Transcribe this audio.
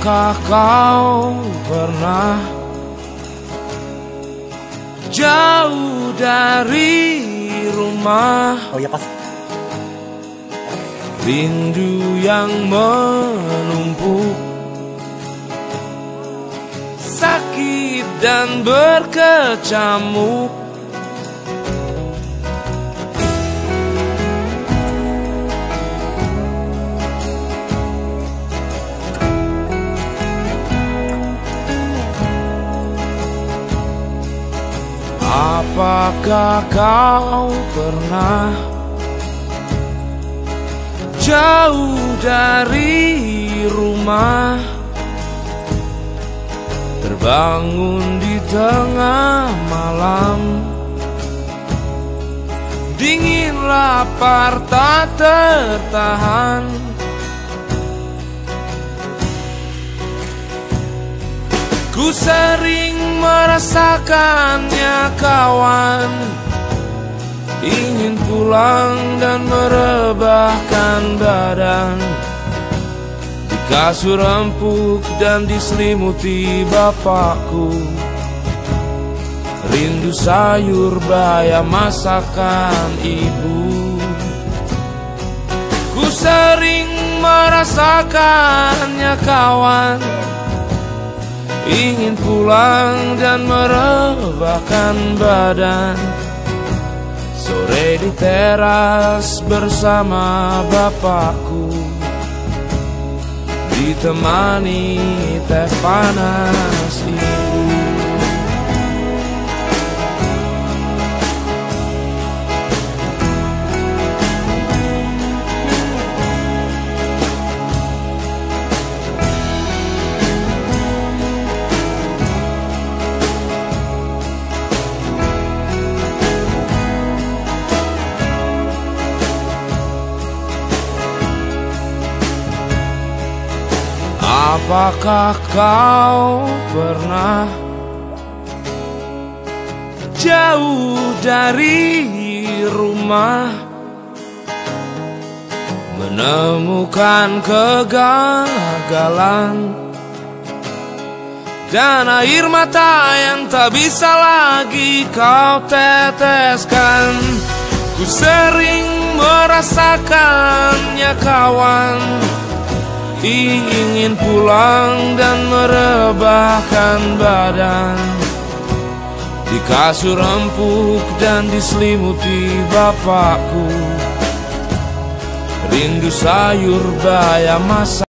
Apakah kau pernah jauh dari rumah? Oh ya pas. Rindu yang menumpuk, sakit dan berkecamuk. Apakah kau pernah jauh dari rumah, terbangun di tengah malam, dingin lapar tak tertahan? Ku sering merasakannya kawan, ingin pulang dan merebahkan badan di kasur empuk dan diselimuti bapakku. Rindu sayur bayam masakan ibu. Ku sering merasakannya kawan, ingin pulang dan merebahkan badan. Sore di teras bersama bapakku, ditemani teh panas ibu. Apakah kau pernah jauh dari rumah, menemukan kegagalan dan air mata yang tak bisa lagi kau teteskan? Ku sering merasakannya kawan, ingin pulang dan merebahkan badan di kasur empuk dan diselimuti bapakku. Rindu sayur bayam masak